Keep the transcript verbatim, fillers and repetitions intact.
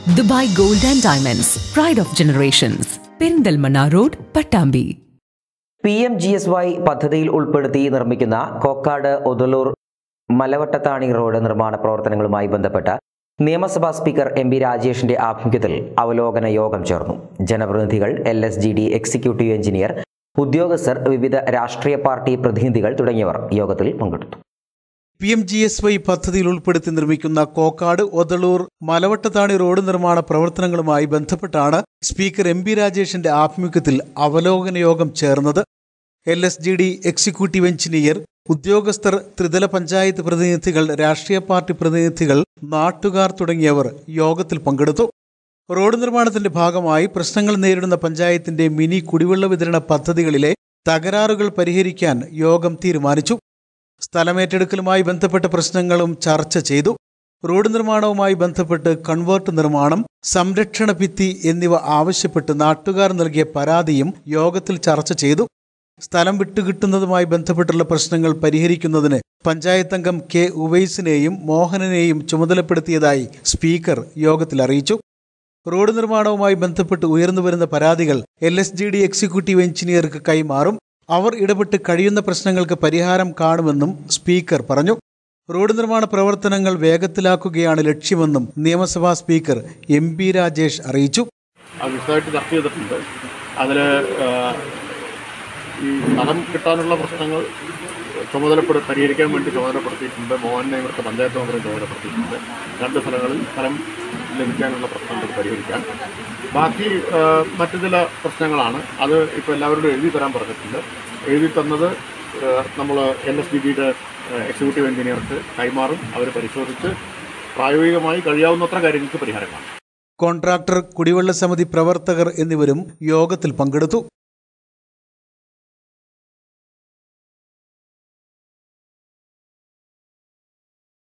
Dubai Gold and Diamonds, Pride of Generations, Perindalmanna Road, Pattambi. P M G S Y പദ്ധതിയിൽ ഉൾപ്പെടുത്തി നിർമ്മിക്കുന്ന Kokkad Othalur മലവട്ടത്താണി road നിർമ്മാണ പ്രവർത്തനങ്ങളുമായി ബന്ധപ്പെട്ട നിയമസഭാ സ്പീക്കർ എം പി രാജേഷിന്റെ ആഭിമുഖ്യത്തിൽ അവലോകന യോഗം ചേർന്നു. ജനപ്രതിനിധികൾ, L S G D executive engineer, ഉദ്യോഗസ്ഥർ, വിവിധ രാഷ്ട്രീയ പാർട്ടി പ്രതിനിധികൾ തുടങ്ങിയവർ യോഗത്തിൽ പങ്കെടുത്തു. P M G S Y പദ്ധതിയിൽ ഉൾപ്പെടുത്തി നിർമ്മിക്കുന്ന കോക്കാട് ഒതളൂർ മലവട്ടത്താണി റോഡ് നിർമ്മാണ പ്രവർത്തനങ്ങളുമായി ബന്ധപ്പെട്ടാണ് സ്പീക്കർ എം പി രാജേഷിന്റെ ആഭിമുഖ്യത്തിൽ അവലോകന യോഗം ചേർന്നത്. L S G D executive engineer, ഉദ്യോഗസ്ഥർ, ത്രിതല പഞ്ചായത്ത് പ്രതിനിധികൾ, രാഷ്ട്രീയ പാർട്ടി പ്രതിനിധികൾ, നാട്ടുകാർ തുടങ്ങിയവർ യോഗത്തിൽ പങ്കെടുത്തു. റോഡ് നിർമ്മാണത്തിന്റെ ഭാഗമായി പ്രശ്നങ്ങൾ നേരിടുന്ന പഞ്ചായത്തിന്റെ മിനി കുടിവെള്ള വിതരണ പദ്ധതികളിലെ തകരാറുകൾ പരിഹരിക്കാൻ യോഗം തീരുമാനിച്ചു. സ്ഥലമേറ്റെടുക്കലുമായി ബന്ധപ്പെട്ട പ്രശ്നങ്ങളും ചർച്ച ചെയ്തു. റോഡ് നിർമ്മാണവുമായി ബന്ധപ്പെട്ട് കൺവേർട്ട് നിർമ്മാണം, സംരക്ഷണ ഭിത്തി എന്നിവ ആവശ്യപ്പെട്ട് നാട്ടുകാർ നൽകിയ പരാതിയും യോഗത്തിൽ ചർച്ച ചെയ്തു. സ്ഥലം വിട്ടുകിട്ടുന്നതുമായി ബന്ധപ്പെട്ടുള്ള പ്രശ്നങ്ങൾ പരിഹരിക്കുന്നതിന് പഞ്ചായത്ത് അംഗം കെ ഉവൈസിനെയും മോഹനനെയും ചുമതലപ്പെടുത്തിയതായി സ്പീക്കർ യോഗത്തിൽ അറിയിച്ചു. റോഡ് നിർമ്മാണവുമായി ബന്ധപ്പെട്ട് ഉയർന്നുവരുന്ന പരാതികൾ L S G D executive എഞ്ചിനീയർക്ക് കൈമാറും. അവർ ഇടപെട്ട് കഴിയുന്ന പ്രശ്നങ്ങൾക്ക് പരിഹാരം കാണുമെന്നും സ്പീക്കർ പറഞ്ഞു. റോഡ് നിർമ്മാണ പ്രവർത്തനങ്ങൾ വേഗത്തിലാക്കുകയാണ് ലക്ഷ്യമെന്നും നിയമസഭാ സ്പീക്കർ എം പി രാജേഷ് അറിയിച്ചു. വിശദമായിട്ട് ചർച്ച ചെയ്തിട്ടുണ്ട്. അതിൽ ഈ സ്ഥലം കിട്ടാനുള്ള പ്രശ്നങ്ങൾ ചുമതലപ്പെടു പരിഹരിക്കാൻ വേണ്ടി ചുമതലപ്പെടുത്തിയിട്ടുണ്ട്. മോഹനെ ഇവിടുത്തെ പഞ്ചായത്ത് മെമ്പറും ചുമതലപ്പെടുത്തിയിട്ടുണ്ട്. രണ്ട് സ്ഥലങ്ങളിൽ സ്ഥലം ലഭിക്കാനുള്ള പ്രശ്നങ്ങൾ പരിഹരിക്കാൻ. ബാക്കി മറ്റു ചില പ്രശ്നങ്ങളാണ്. അത് ഇപ്പോൾ എല്ലാവരോടും എഴുതി തരാൻ പറഞ്ഞിട്ടുണ്ട്. എഴുതി തന്നത് നമ്മൾ എൽ എസ് ഡി ബിയുടെ എക്സിക്യൂട്ടീവ് എഞ്ചിനീയർക്ക് കൈമാറും. അവർ പരിശോധിച്ച് പ്രായോഗികമായി കഴിയാവുന്നത്ര കാര്യങ്ങൾക്ക് പരിഹാരം കാണും. കോൺട്രാക്ടർ, കുടിവെള്ള സമിതി പ്രവർത്തകർ എന്നിവരും യോഗത്തിൽ പങ്കെടുത്തു.